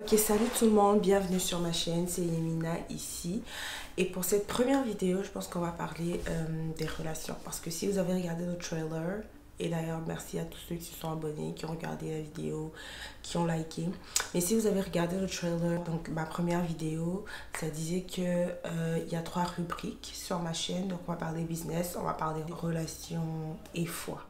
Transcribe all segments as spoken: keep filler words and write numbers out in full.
Ok, salut tout le monde, bienvenue sur ma chaîne, c'est Yemina ici. Et pour cette première vidéo, je pense qu'on va parler euh, des relations. Parce que si vous avez regardé le trailer, et d'ailleurs merci à tous ceux qui se sont abonnés, qui ont regardé la vidéo, qui ont liké. Mais si vous avez regardé le trailer, donc ma première vidéo, ça disait que euh, il y a trois rubriques sur ma chaîne. Donc on va parler business, on va parler relations et foi.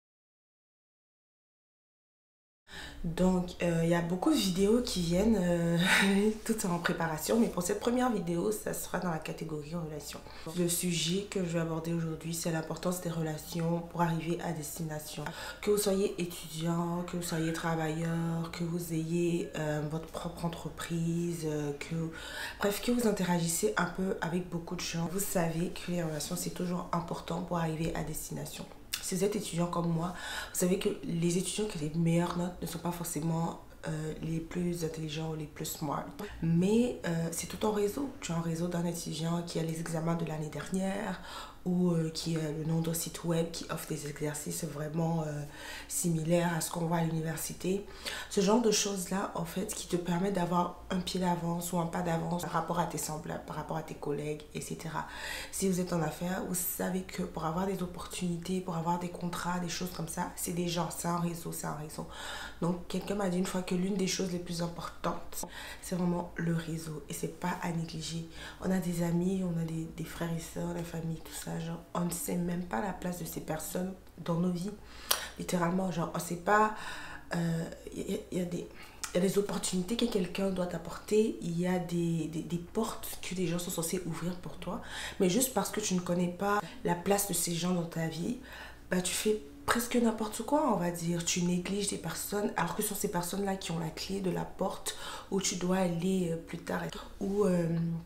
Donc, euh, il y a beaucoup de vidéos qui viennent, euh, toutes en préparation, mais pour cette première vidéo, ça sera dans la catégorie relations. Le sujet que je vais aborder aujourd'hui, c'est l'importance des relations pour arriver à destination. Que vous soyez étudiant, que vous soyez travailleur, que vous ayez euh, votre propre entreprise, euh, que, bref, que vous interagissez un peu avec beaucoup de gens, vous savez que les relations, c'est toujours important pour arriver à destination. Si vous êtes étudiant comme moi, vous savez que les étudiants qui ont les meilleures notes ne sont pas forcément euh, les plus intelligents ou les plus smart. Mais euh, c'est tout en réseau. Tu as un réseau d'un étudiant qui a les examens de l'année dernière ou euh, qui a le nom d'un site web qui offre des exercices vraiment euh, similaires à ce qu'on voit à l'université. Ce genre de choses-là, en fait, qui te permet d'avoir un pied d'avance ou un pas d'avance par rapport à tes semblables, par rapport à tes collègues, et cetera. Si vous êtes en affaires, vous savez que pour avoir des opportunités, pour avoir des contrats, des choses comme ça, c'est des gens, c'est un réseau, c'est un réseau. Donc, quelqu'un m'a dit une fois que l'une des choses les plus importantes, c'est vraiment le réseau. Et c'est pas à négliger. On a des amis, on a des, des frères et sœurs, des familles, tout ça. Genre, on ne sait même pas la place de ces personnes dans nos vies. Littéralement, genre, on ne sait pas... Il euh, y, y a des... Il y a des opportunités que quelqu'un doit t'apporter, il y a des, des, des portes que des gens sont censés ouvrir pour toi. Mais juste parce que tu ne connais pas la place de ces gens dans ta vie, bah, tu fais presque n'importe quoi, on va dire. Tu négliges des personnes, alors que ce sont ces personnes-là qui ont la clé de la porte où tu dois aller plus tard. Ou, euh,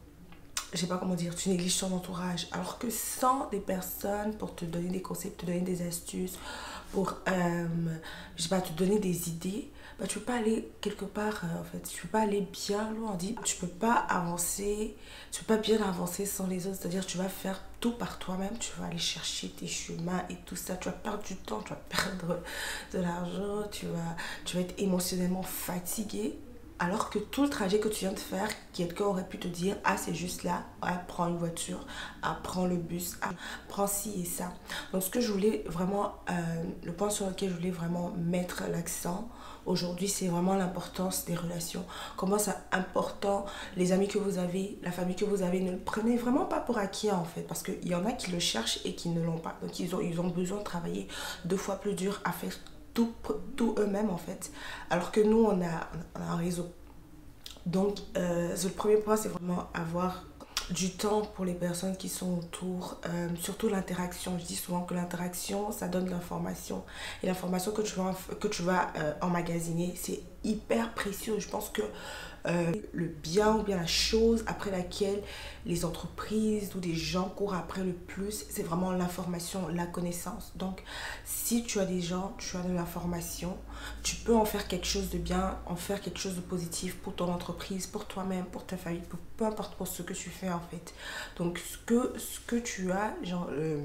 je sais pas comment dire, tu négliges ton entourage. Alors que sans des personnes pour te donner des conseils, te donner des astuces, pour, euh, je sais pas, te donner des idées, bah, tu peux pas aller quelque part, euh, en fait. Tu peux pas aller bien loin. On dit, tu peux pas avancer, tu peux pas bien avancer sans les autres. C'est-à-dire, tu vas faire tout par toi-même. Tu vas aller chercher tes chemins et tout ça. Tu vas perdre du temps, tu vas perdre de l'argent, tu vas, tu vas être émotionnellement fatigué. Alors que tout le trajet que tu viens de faire, quelqu'un aurait pu te dire, ah c'est juste là, ah, prends une voiture, ah, prends le bus, ah, prends ci et ça. Donc ce que je voulais vraiment, euh, le point sur lequel je voulais vraiment mettre l'accent aujourd'hui, c'est vraiment l'importance des relations. Comment c'est important, les amis que vous avez, la famille que vous avez, ne le prenez vraiment pas pour acquis en fait. Parce qu'il y en a qui le cherchent et qui ne l'ont pas. Donc ils ont, ils ont besoin de travailler deux fois plus dur à faire tout, tout eux-mêmes en fait, alors que nous on a, on a un réseau. Donc euh, le premier point, c'est vraiment avoir du temps pour les personnes qui sont autour, euh, surtout l'interaction. Je dis souvent que l'interaction, ça donne de l'information, et l'information que tu vas, que tu vas euh, emmagasiner, c'est hyper précieux. Je pense que euh, le bien ou bien la chose après laquelle les entreprises ou des gens courent après le plus, c'est vraiment l'information, la connaissance. Donc si tu as des gens, tu as de l'information, tu peux en faire quelque chose de bien, en faire quelque chose de positif pour ton entreprise, pour toi-même, pour ta famille, pour, peu importe pour ce que tu fais en fait. Donc ce que, ce que tu as, genre euh,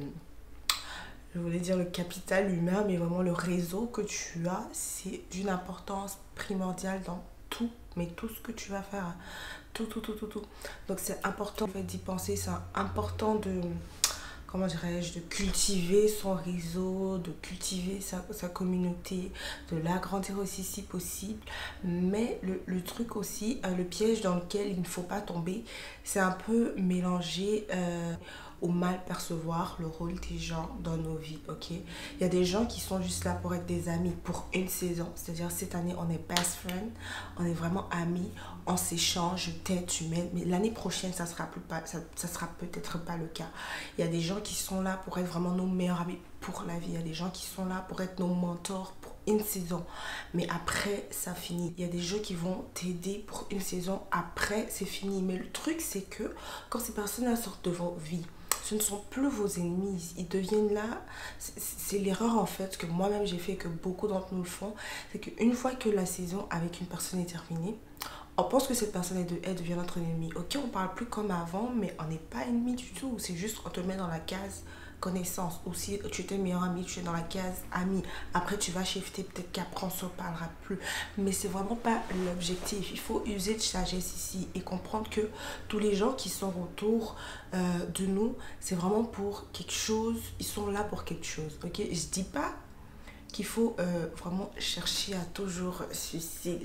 je voulais dire le capital humain, mais vraiment le réseau que tu as, c'est d'une importance primordiale dans tout, mais tout ce que tu vas faire, tout, tout, tout, tout, tout. Donc c'est important en fait, d'y penser, c'est important de, comment dirais-je, de cultiver son réseau, de cultiver sa, sa communauté, de l'agrandir aussi si possible. Mais le, le truc aussi, euh, le piège dans lequel il ne faut pas tomber, c'est un peu mélanger euh, au mal percevoir le rôle des gens dans nos vies, ok? Il y a des gens qui sont juste là pour être des amis pour une saison, c'est-à-dire cette année on est best friend, on est vraiment amis, on s'échange, je t'aide, tu m'aides, mais l'année prochaine ça sera plus pas, ça, ça sera peut-être pas le cas. Il y a des gens qui sont là pour être vraiment nos meilleurs amis pour la vie, il y a des gens qui sont là pour être nos mentors pour une saison, mais après ça finit. Il y a des gens qui vont t'aider pour une saison, après c'est fini. Mais le truc c'est que quand ces personnes-là sortent de vos vies, ce ne sont plus vos ennemis, ils deviennent là. C'est l'erreur en fait que moi-même j'ai fait et que beaucoup d'entre nous le font, c'est qu'une fois que la saison avec une personne est terminée, on pense que cette personne elle devient notre ennemi. Ok, on parle plus comme avant, mais on n'est pas ennemi du tout. C'est juste on te met dans la case connaissance. Ou si tu étais meilleur ami, tu es dans la case ami. Après, tu vas shifter, peut-être qu'après, on ne se parlera plus. Mais c'est vraiment pas l'objectif. Il faut user de sagesse ici et comprendre que tous les gens qui sont autour euh, de nous, c'est vraiment pour quelque chose. Ils sont là pour quelque chose. Ok, je dis pas qu'il faut euh, vraiment chercher à toujours sucer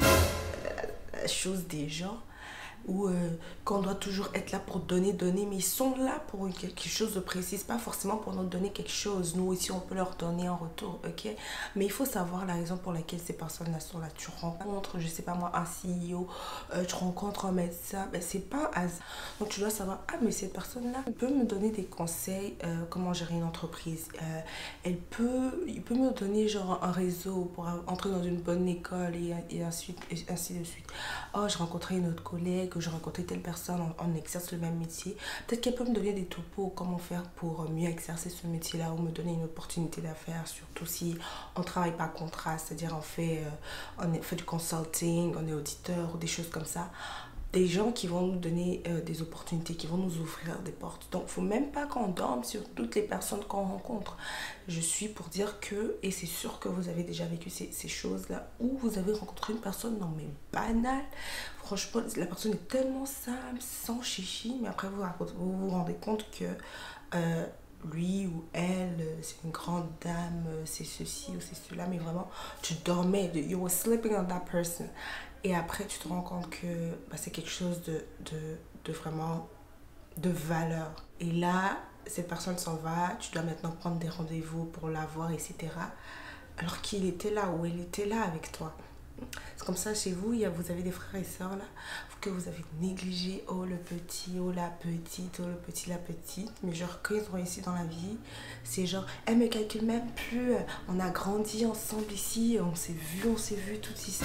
la chose des gens ou euh, qu'on doit toujours être là pour donner, donner, mais ils sont là pour quelque chose de précis, pas forcément pour nous donner quelque chose. Nous aussi, on peut leur donner en retour, ok? Mais il faut savoir la raison pour laquelle ces personnes-là sont là. Tu rencontres, je sais pas moi, un C E O, euh, tu rencontres un médecin, ben, c'est pas un hasard. Donc tu dois savoir, ah mais cette personne-là peut me donner des conseils, euh, comment gérer une entreprise. Euh, elle peut, il peut me donner genre un réseau pour entrer dans une bonne école et, et, ensuite, et ainsi de suite. Oh, je rencontrais une autre collègue, que je rencontrais telle personne, on, on exerce le même métier. Peut-être qu'elle peut me donner des topos, comment faire pour mieux exercer ce métier-là ou me donner une opportunité d'affaires, surtout si on ne travaille pas contrat, c'est-à-dire on fait, euh, on fait du consulting, on est auditeur ou des choses comme ça. Des gens qui vont nous donner euh, des opportunités, qui vont nous ouvrir des portes. Donc, il ne faut même pas qu'on dorme sur toutes les personnes qu'on rencontre. Je suis pour dire que, et c'est sûr que vous avez déjà vécu ces, ces choses-là, où vous avez rencontré une personne, non mais banale. Franchement, la personne est tellement simple, sans chichi, mais après vous vous, vous rendez compte que euh, lui ou elle, c'est une grande dame, c'est ceci ou c'est cela, mais vraiment, tu dormais, you were sleeping on that person. Et après, tu te rends compte que bah, c'est quelque chose de, de, de vraiment de valeur. Et là, cette personne s'en va, tu dois maintenant prendre des rendez-vous pour la voir, et cetera. Alors qu'il était là ou elle était là avec toi. C'est comme ça chez vous, il y a, vous avez des frères et sœurs là, que vous avez négligé, oh le petit, oh la petite, oh le petit, la petite. Mais genre, quand ils sont ici dans la vie, c'est genre, elle me calcule même plus, on a grandi ensemble ici, on s'est vu, on s'est vu tout ici.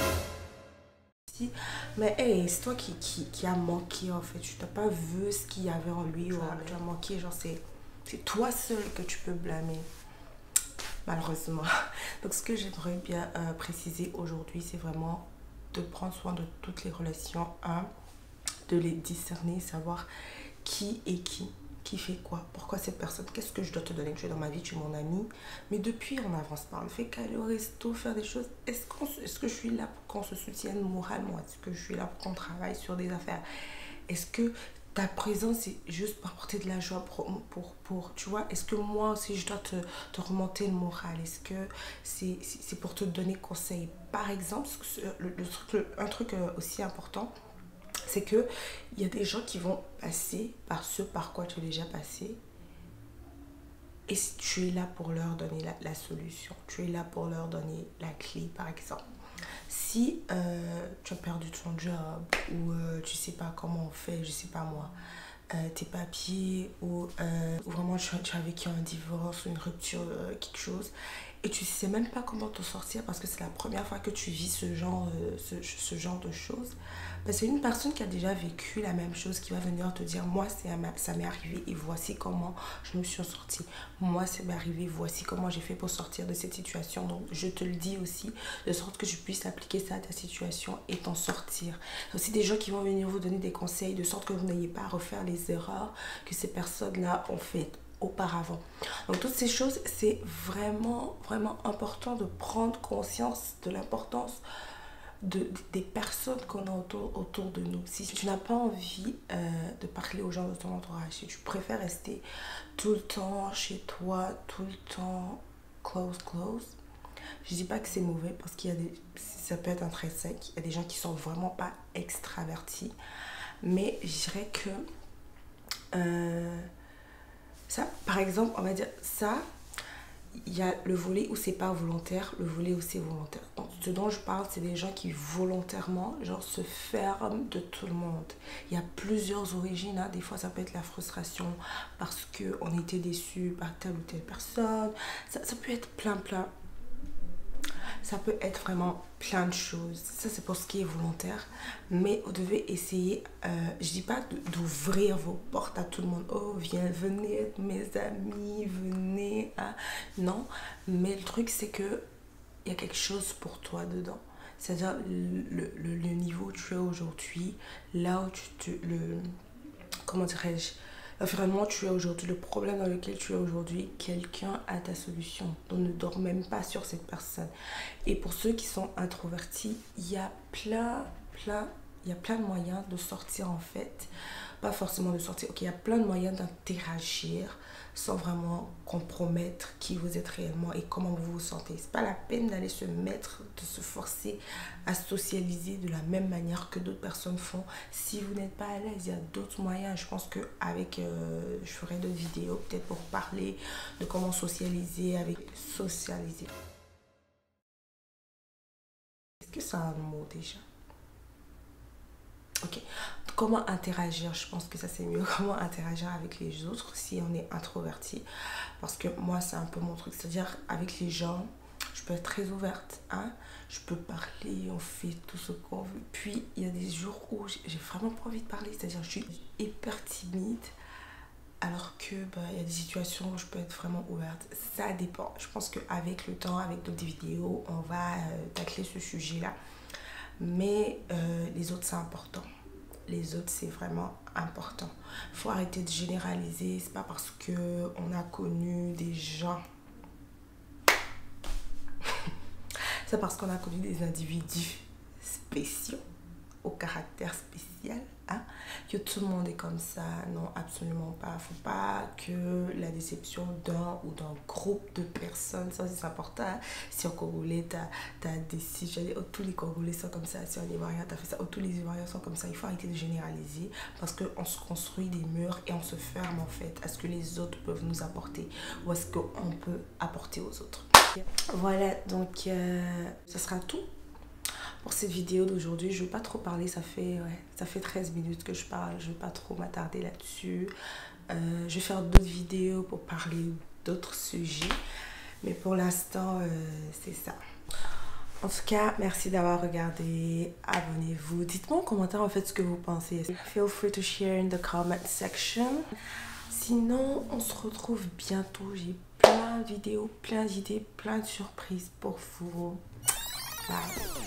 Mais hey, c'est toi qui, qui, qui a manqué en fait. Tu n'as pas vu ce qu'il y avait en lui ou tu as manqué. Genre, c'est toi seul que tu peux blâmer. Malheureusement. Donc, ce que j'aimerais bien euh, préciser aujourd'hui, c'est vraiment de prendre soin de toutes les relations. Un, de les discerner, savoir qui est qui. Qui fait quoi? Pourquoi cette personne? Qu'est-ce que je dois te donner? Tu es dans ma vie, tu es mon ami. Mais depuis, on n'avance pas. On fait qu'aller au resto, faire des choses. Est-ce qu'on, est-ce que je suis là pour qu'on se soutienne moralement? Est-ce que je suis là pour qu'on travaille sur des affaires? Est-ce que ta présence est juste pour apporter de la joie pour, pour, pour tu vois? Est-ce que moi aussi, je dois te, te remonter le moral? Est-ce que c'est, c'est, c'est pour te donner conseil? Par exemple, le, le truc, le, un truc aussi important, c'est que il y a des gens qui vont passer par ce par quoi tu es déjà passé et si tu es là pour leur donner la, la solution, tu es là pour leur donner la clé. Par exemple, si euh, tu as perdu ton job ou euh, tu sais pas comment on fait, je sais pas moi, euh, tes papiers ou, euh, ou vraiment tu, tu as vécu un divorce ou une rupture, euh, quelque chose, et tu sais même pas comment t'en sortir parce que c'est la première fois que tu vis ce genre, euh, ce, ce genre de choses, ben, c'est une personne qui a déjà vécu la même chose qui va venir te dire, moi c'est, ça m'est arrivé et voici comment je me suis sortie. Moi ça m'est arrivé, voici comment j'ai fait pour sortir de cette situation. Donc je te le dis aussi, de sorte que je puisse appliquer ça à ta situation et t'en sortir. C'est aussi des gens qui vont venir vous donner des conseils de sorte que vous n'ayez pas à refaire les erreurs que ces personnes-là ont faites auparavant. Donc toutes ces choses, c'est vraiment vraiment important de prendre conscience de l'importance de, de, des personnes qu'on a autour, autour de nous. Si tu n'as pas envie euh, de parler aux gens de ton entourage, si tu préfères rester tout le temps chez toi, tout le temps close close, je dis pas que c'est mauvais parce qu'il y a des, ça peut être intrinsèque. Il y a des gens qui sont vraiment pas extravertis, mais je dirais que euh, ça, par exemple, on va dire ça, il y a le volet où c'est pas volontaire, le volet où c'est volontaire. Donc, ce dont je parle, c'est des gens qui volontairement, genre, se ferment de tout le monde. Il y a plusieurs origines, hein. Des fois, ça peut être la frustration parce qu'on était déçu par telle ou telle personne. Ça, ça peut être plein, plein. Ça peut être vraiment plein de choses. Ça, c'est pour ce qui est volontaire. Mais vous devez essayer, euh, je dis pas d'ouvrir vos portes à tout le monde. Oh, viens, venez être mes amis, venez. Hein. Non, mais le truc, c'est que il y a quelque chose pour toi dedans. C'est-à-dire le, le, le niveau où tu es aujourd'hui, là où tu te... Le, comment dirais-je? Vraiment, tu es aujourd'hui, le problème dans lequel tu es aujourd'hui, quelqu'un a ta solution. Donc ne dors même pas sur cette personne. Et pour ceux qui sont introvertis, il y a plein, plein, il y a plein de moyens de sortir en fait. Pas forcément de sortir, ok, il y a plein de moyens d'interagir sans vraiment compromettre qui vous êtes réellement et comment vous vous sentez. C'est pas la peine d'aller se mettre, de se forcer à socialiser de la même manière que d'autres personnes font. Si vous n'êtes pas à l'aise, il y a d'autres moyens. Je pense qu'avec, euh, je ferai d'autres vidéos peut-être pour parler de comment socialiser avec socialiser. Est-ce que ça a un mot déjà? Ok, comment interagir? Je pense que ça c'est mieux. Comment interagir avec les autres si on est introverti? Parce que moi c'est un peu mon truc, c'est-à-dire avec les gens, je peux être très ouverte, hein? Je peux parler, on fait tout ce qu'on veut. Puis il y a des jours où j'ai vraiment pas envie de parler, c'est-à-dire je suis hyper timide. Alors que bah, il y a des situations où je peux être vraiment ouverte. Ça dépend. Je pense qu'avec le temps, avec d'autres vidéos, on va euh, tacler ce sujet-là. Mais euh, les autres, c'est important. Les autres, c'est vraiment important. Il faut arrêter de généraliser. C'est pas parce qu'on a connu des gens. C'est parce qu'on a connu des individus spéciaux, au caractère spécial, hein, que tout le monde est comme ça. Non, absolument pas. Faut pas que la déception d'un ou d'un groupe de personnes, ça c'est important. Si en Congolais t'as as des si j'allais oh, tous les Congolais sont comme ça, si en Ivoirien t'as fait ça, oh, tous les Ivoiriens sont comme ça. Il faut arrêter de généraliser parce qu'on se construit des murs et on se ferme en fait à ce que les autres peuvent nous apporter ou à ce qu'on peut apporter aux autres. Voilà, donc euh, ce sera tout pour cette vidéo d'aujourd'hui. Je ne vais pas trop parler, ça fait, ouais, ça fait treize minutes que je parle, je ne vais pas trop m'attarder là-dessus. Euh, je vais faire d'autres vidéos pour parler d'autres sujets, mais pour l'instant, euh, c'est ça. En tout cas, merci d'avoir regardé, abonnez-vous, dites-moi en commentaire en fait ce que vous pensez. Feel free to share in the comment section. Sinon, on se retrouve bientôt, j'ai plein de vidéos, plein d'idées, plein de surprises pour vous. Bye.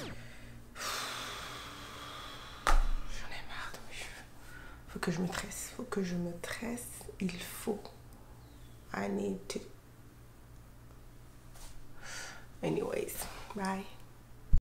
Faut que je me tresse, faut que je me tresse, il faut. I need to. Anyways, bye.